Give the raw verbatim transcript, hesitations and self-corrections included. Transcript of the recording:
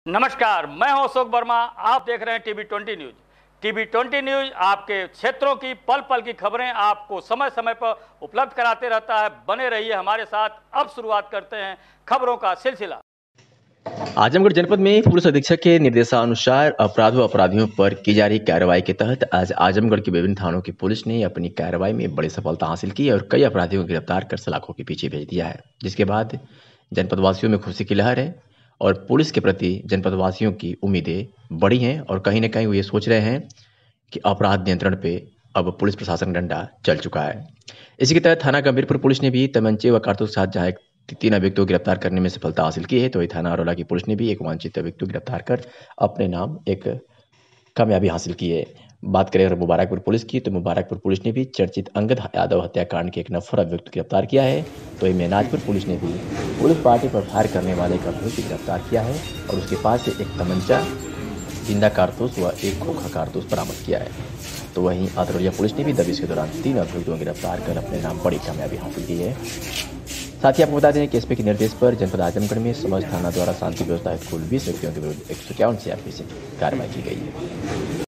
नमस्कार, मैं हूं अशोक वर्मा। आप देख रहे हैं TV twenty News. TV twenty News आपके क्षेत्रों की पल पल की खबरें आपको समय समय पर उपलब्ध कराते रहता है। बने रहिए हमारे साथ। अब शुरुआत करते हैं खबरों का सिलसिला। आजमगढ़ जनपद में पुलिस अधीक्षक के निर्देशानुसार अपराध व अपराधियों पर की जा रही कार्रवाई के तहत आज आजमगढ़ के विभिन्न थानों की पुलिस ने अपनी कार्रवाई में बड़ी सफलता हासिल की और कई अपराधियों को गिरफ्तार कर सलाखों के पीछे भेज दिया है, जिसके बाद जनपद वासियों में खुशी की लहर है और पुलिस के प्रति जनपद वासियों की उम्मीदें बढ़ी हैं और कहीं ना कहीं वो ये सोच रहे हैं कि अपराध नियंत्रण पे अब पुलिस प्रशासन डंडा चल चुका है। इसी के तहत थाना गंभीरपुर पुलिस ने भी तमंचे व कारतूस के साथ जहां एक तीन अभियुक्तों को गिरफ्तार करने में सफलता हासिल की है, तो वही थाना अरोला की पुलिस ने भी एक वांछित अभियुक्त को गिरफ्तार कर अपने नाम एक कामयाबी हासिल की है। बात करें अगर मुबारकपुर पुलिस की, तो मुबारकपुर पुलिस ने भी चर्चित अंगद यादव हत्याकांड के एक नफर अभियुक्त को गिरफ्तार किया है, तो वही मेनाजपुर पुलिस ने भी पुलिस पार्टी पर फायर करने वाले एक अभियुक्त को गिरफ्तार किया है और उसके पास से एक तमंचा, जिंदा कारतूस व एक खोखा कारतूस बरामद किया है। तो वहीं अतरौलिया पुलिस ने भी दबिश के दौरान तीन अभियुक्तों को गिरफ्तार कर अपने नाम बड़ी कामयाबी हासिल की है। साथ ही आपको बता दें कि एसपी के निर्देश पर जनपद आजमगढ़ में समझ थाना द्वारा शांति व्यवस्था हेतु कुल बीस व्यक्तियों के विरुद्ध एक सौ इक्यावन सीआरपी से कार्रवाई की गई है।